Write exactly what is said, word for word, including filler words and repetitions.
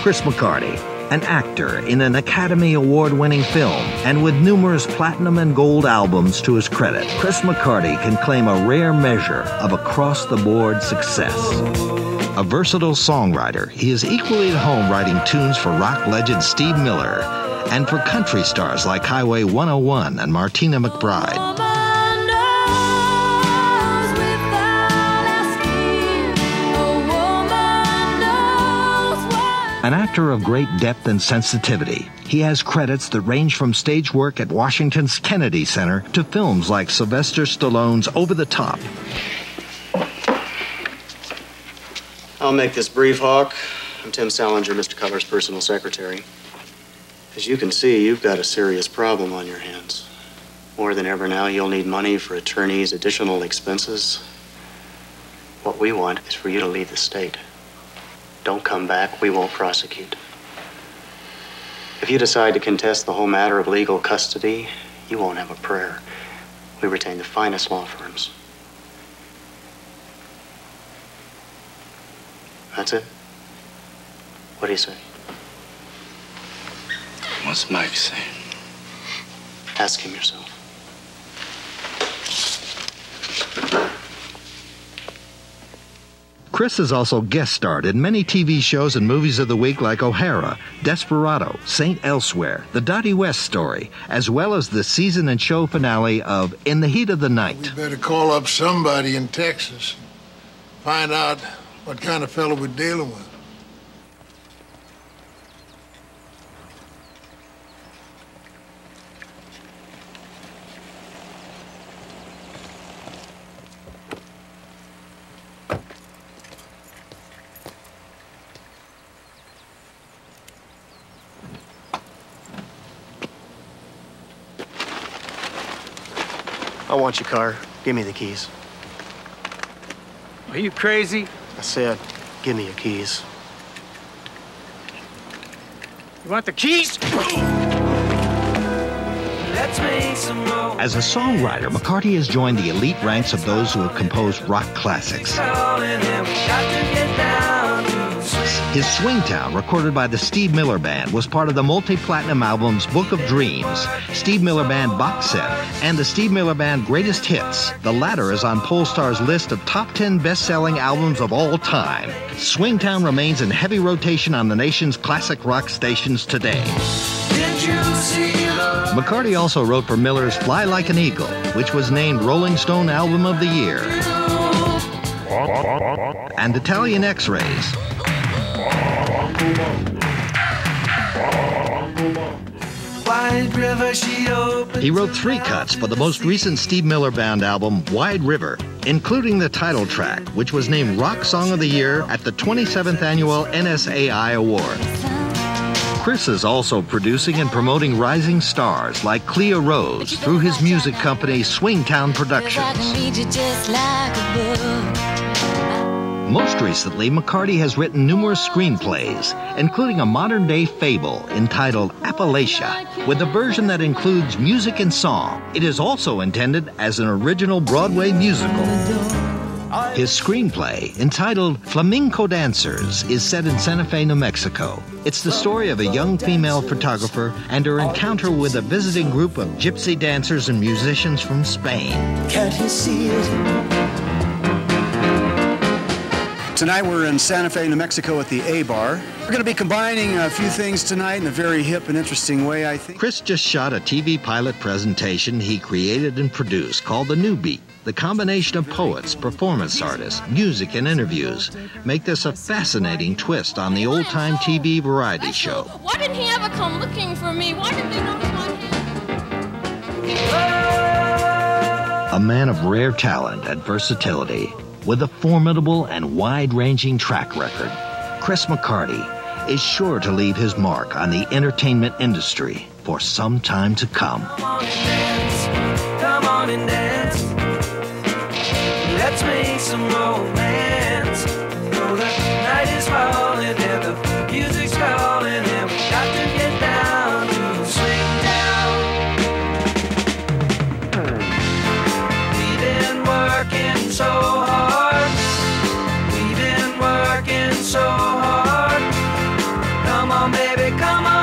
Chris McCarty, an actor in an Academy Award-winning film and with numerous platinum and gold albums to his credit, Chris McCarty can claim a rare measure of across-the-board success. A versatile songwriter, he is equally at home writing tunes for rock legend Steve Miller and for country stars like Highway one oh one and Martina McBride. An actor of great depth and sensitivity, he has credits that range from stage work at Washington's Kennedy Center to films like Sylvester Stallone's Over the Top. I'll make this brief, Hawk. I'm Tim Salinger, Mister Cutler's personal secretary. As you can see, you've got a serious problem on your hands. More than ever now, you'll need money for attorneys, additional expenses. What we want is for you to leave the state. Don't come back, we won't prosecute. If you decide to contest the whole matter of legal custody, you won't have a prayer. We retain the finest law firms. That's it? What do you say? What's Mike say? Ask him yourself. Chris has also guest starred in many T V shows and movies of the week like O'Hara, Desperado, Saint Elsewhere, The Dottie West Story, as well as the season and show finale of In the Heat of the Night. We better call up somebody in Texas, find out what kind of fellow we're dealing with. I want your car. Give me the keys. Are you crazy? I said, give me your keys. You want the keys? As a songwriter, McCarty has joined the elite ranks of those who have composed rock classics. His Swingtown, recorded by the Steve Miller Band, was part of the multi-platinum albums Book of Dreams, Steve Miller Band Box Set, and the Steve Miller Band Greatest Hits. The latter is on Polestar's list of top ten best-selling albums of all time. Swingtown remains in heavy rotation on the nation's classic rock stations today. McCarty also wrote for Miller's Fly Like an Eagle, which was named Rolling Stone Album of the Year, and Italian X-Rays. He wrote three cuts for the most recent Steve Miller Band album, Wide River, including the title track, which was named Rock Song of the Year at the twenty-seventh Annual N S A I Award. Chris is also producing and promoting rising stars like Clea Rose through his music company Swingtown Productions. Most recently, McCarty has written numerous screenplays, including a modern-day fable entitled Appalachia, with a version that includes music and song. It is also intended as an original Broadway musical. His screenplay, entitled Flamenco Dancers, is set in Santa Fe, New Mexico. It's the story of a young female photographer and her encounter with a visiting group of gypsy dancers and musicians from Spain. Can't you see it? Tonight we're in Santa Fe, New Mexico at the A-Bar. We're going to be combining a few things tonight in a very hip and interesting way, I think. Chris just shot a T V pilot presentation he created and produced called The New Beat. The combination of poets, performance artists, music, and interviews make this a fascinating twist on the old-time T V variety show. Why didn't he ever come looking for me? Why didn't they notice my hand? A man of rare talent and versatility, with a formidable and wide-ranging track record, Chris McCarty is sure to leave his mark on the entertainment industry for some time to come. Come on and dance, come on and dance. Let's make some romance. Though the night is falling and the music's calling, and we got to get down to Swingtown. We've been working so hard. We've been working so hard. Come baby, come on.